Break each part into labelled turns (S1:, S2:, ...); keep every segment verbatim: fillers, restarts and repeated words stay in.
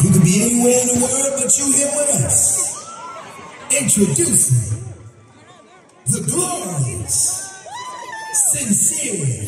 S1: You could be anywhere in the world, but you here with us. Introducing the glorious, sincere.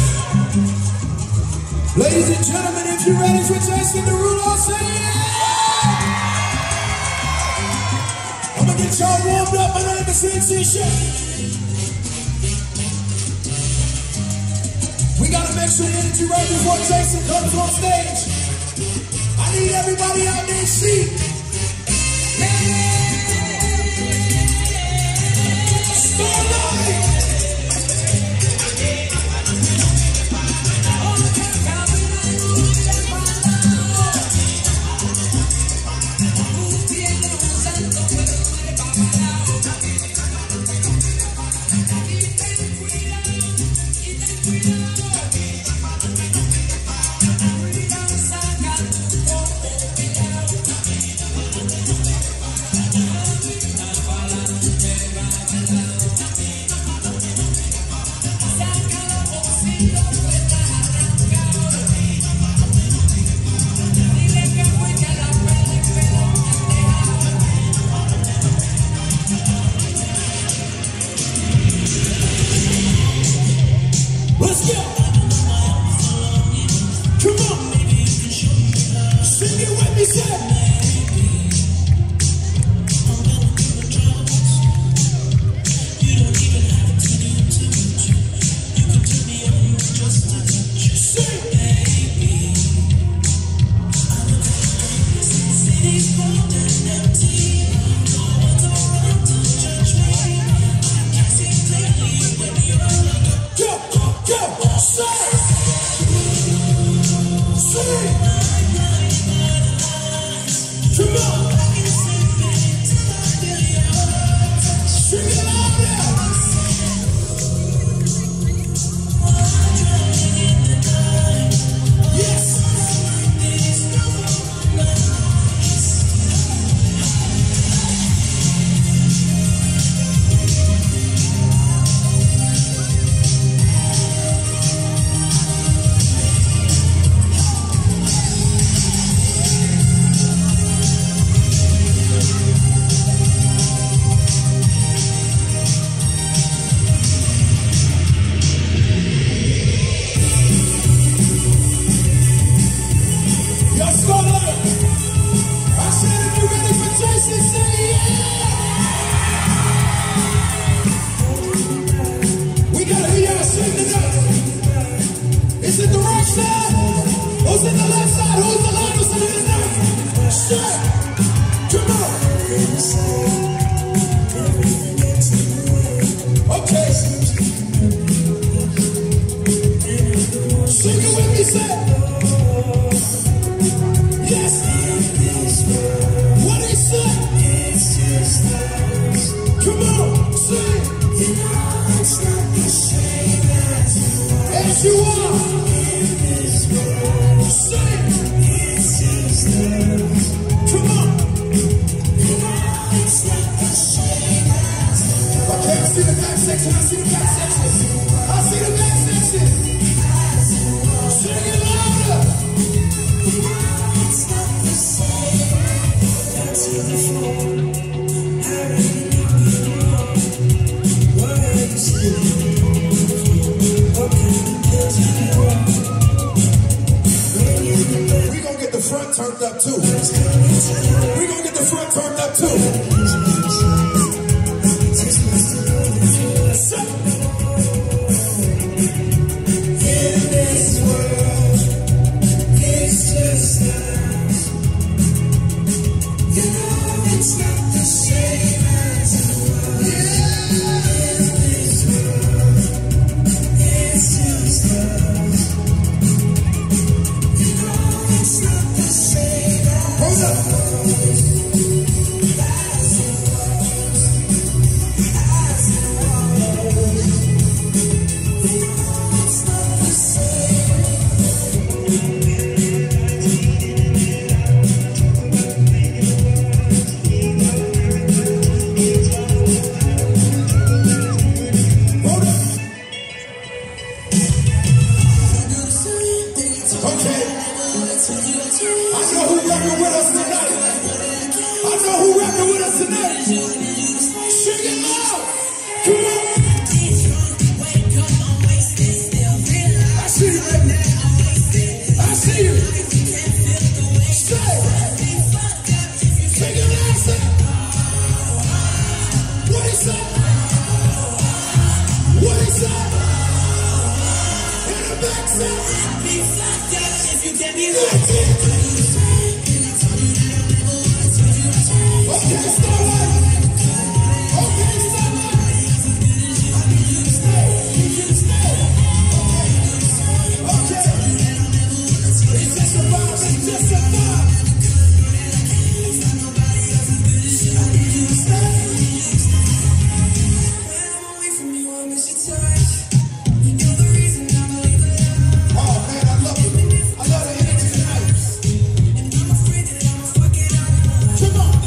S1: Ladies and gentlemen, if you're ready for Jason Derulo, say yeah! I'm gonna get y'all warmed up. My name is Sincere. We gotta make sure the energy right before Jason comes on stage. I need everybody out there to see. Starlite! Let's go! Come on! Sing it with me, say! Turned up too. We're gonna get the front turned up too. In this world, it's just us. You know it's not the same as it was. Yeah. In this world, it's just us. You know it's not the same as it was. know who rapping with us tonight. I know who rapping with us tonight. Sing it loud. Come on. I see you, baby. I see you. Say. Sing it loud, say. What is that? What is that? In the back, say. Be fucked up if you get me right. Okay, Starlite. Okay, Starlite. You stay. You stay. Okay. It's just a vibe. It's just a vibe. You stay. When I'm away from you, I miss your touch. You're the reason I'm alive. Oh man, I love it. I love the energy tonight. And I'm afraid that I'm gonna fuck it up. Come on.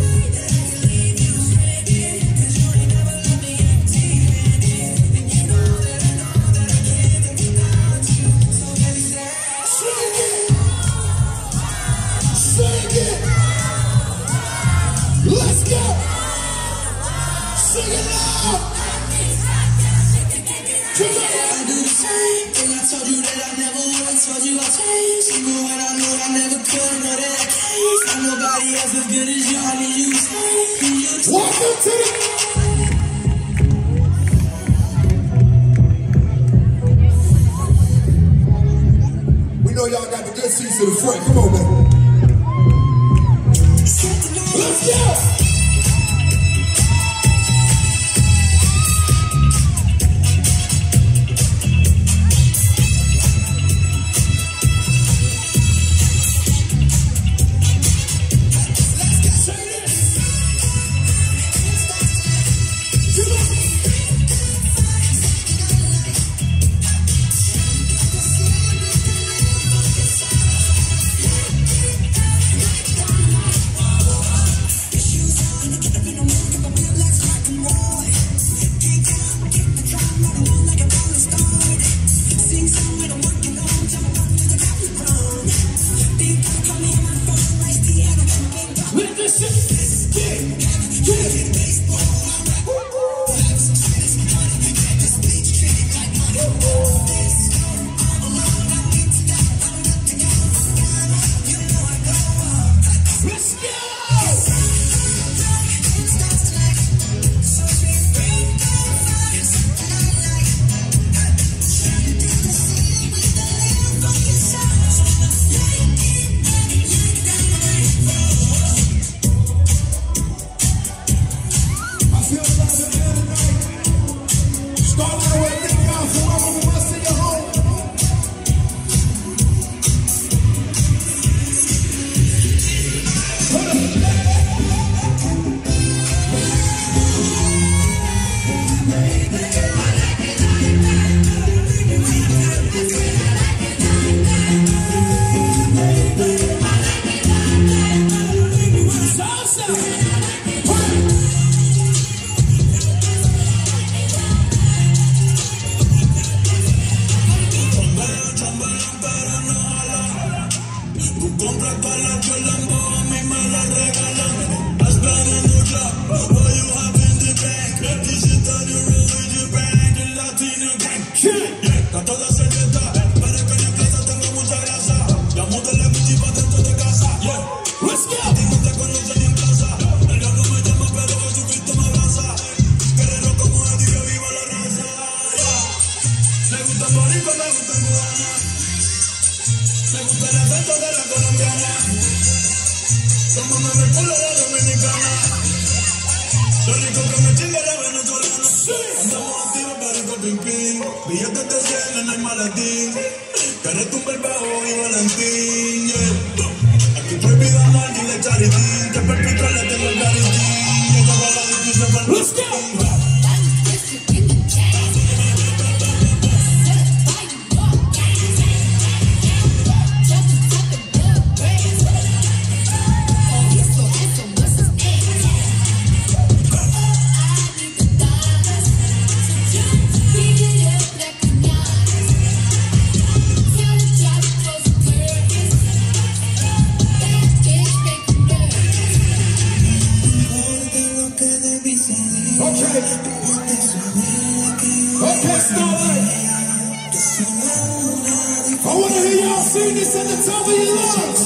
S1: Let's go! Sing it loud! I do the same thing. I told you that I never would. I told you I'd change. Even when I knew I never could. Know that I can't find nobody else as good as you. I need you to stay. Welcome to the... We know y'all got the good seats to the front. Come on, man. Let's go! Let's go! for your lungs.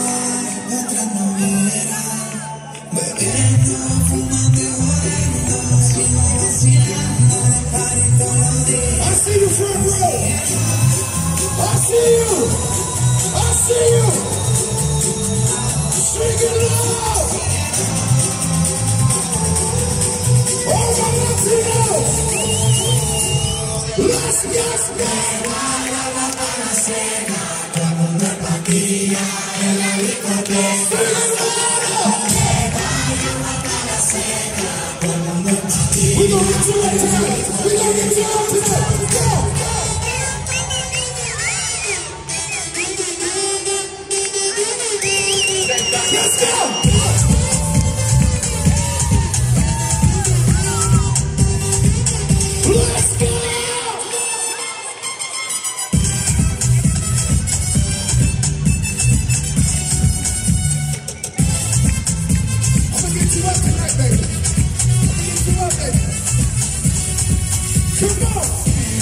S1: I see you front row. I see you. I see you. Sing it loud. Oh, my Latinos. Let's get back. We gonna get to it tonight. We gonna get to it tonight. Go. Let's go. Let's go. I'm gonna get you up tonight, baby. I'm gonna get you up, baby. Come on.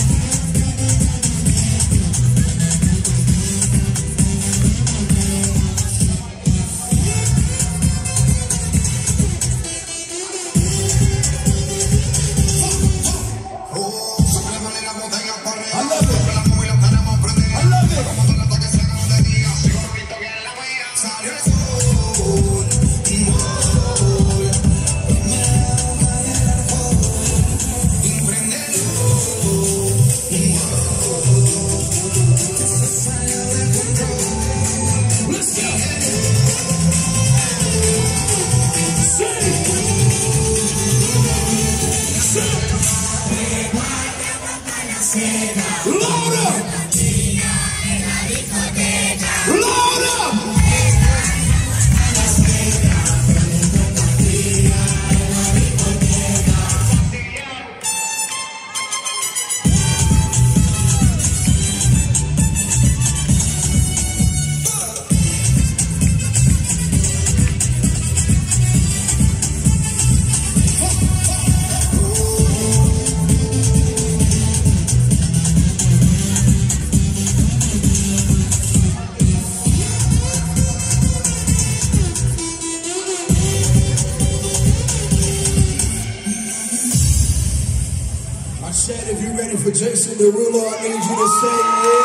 S1: If you're ready for Jason Derulo, I need you to say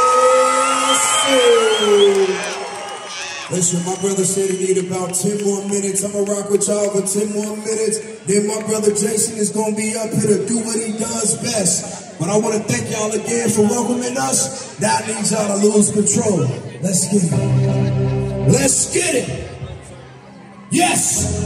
S1: yes, sir. Listen, my brother said he need about ten more minutes. I'm gonna rock with y'all for ten more minutes. Then my brother Jason is gonna be up here to do what he does best. But I want to thank y'all again for welcoming us. That needs y'all to lose control. Let's get it. Let's get it. Yes.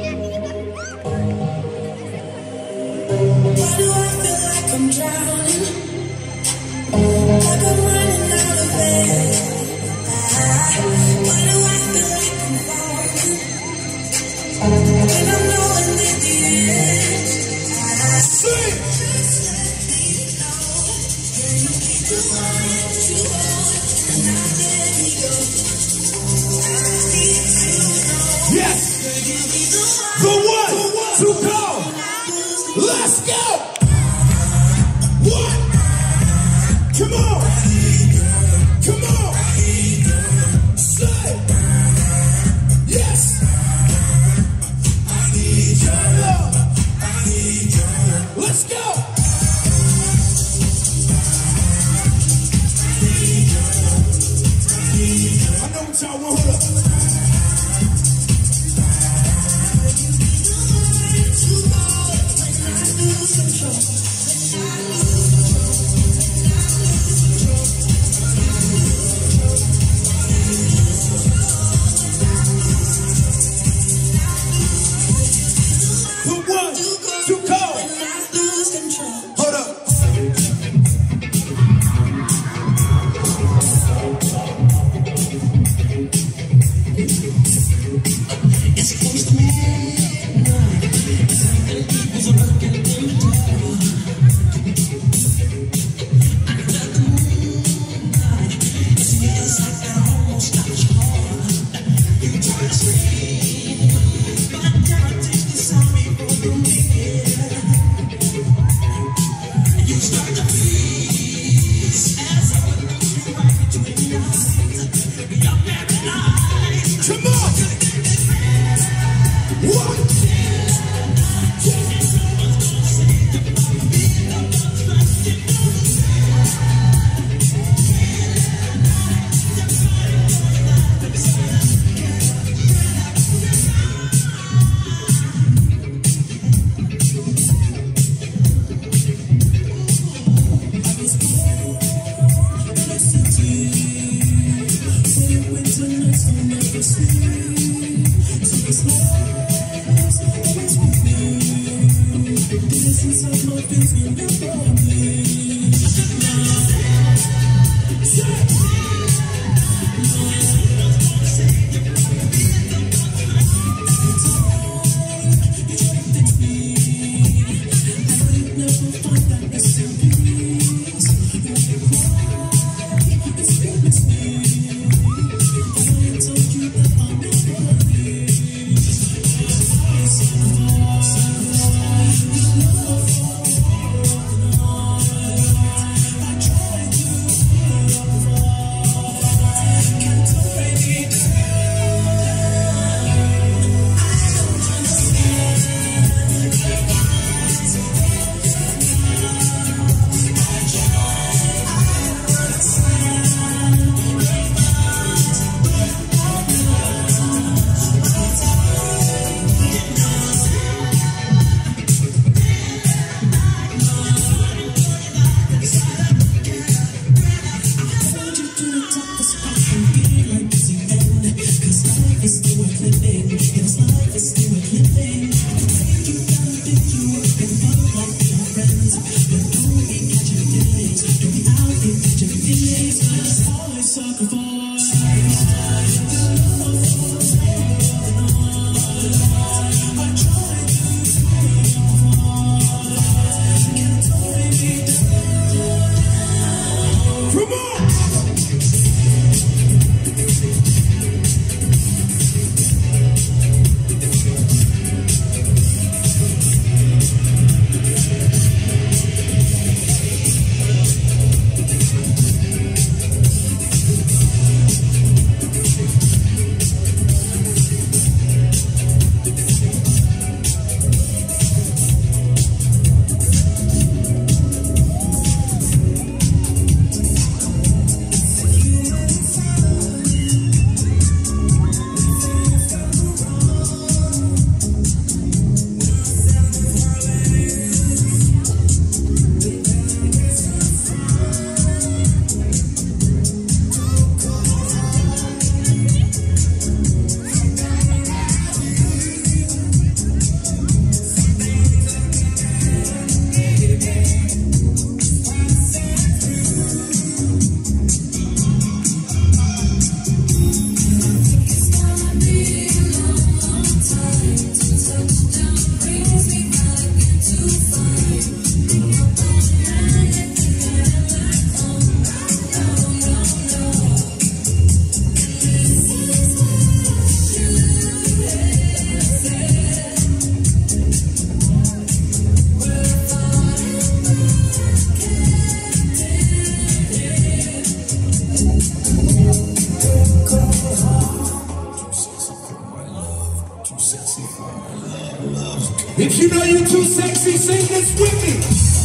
S2: Why do I feel like I'm drowning? Like I'm running out of air. Why do I feel like I'm falling? When I'm knowing that the end.
S1: Sing!
S2: Just let me know. Can you keep the line too long? And not let me go. I need to know.
S1: Yes!
S2: Could you be the
S1: The
S2: one?
S1: one to go! Let's go! What? Come on! Come on! Say! Yes! I need your love! I need your love! Let's go! I know what y'all want. Hold up. If you know you're too sexy, sing this with me.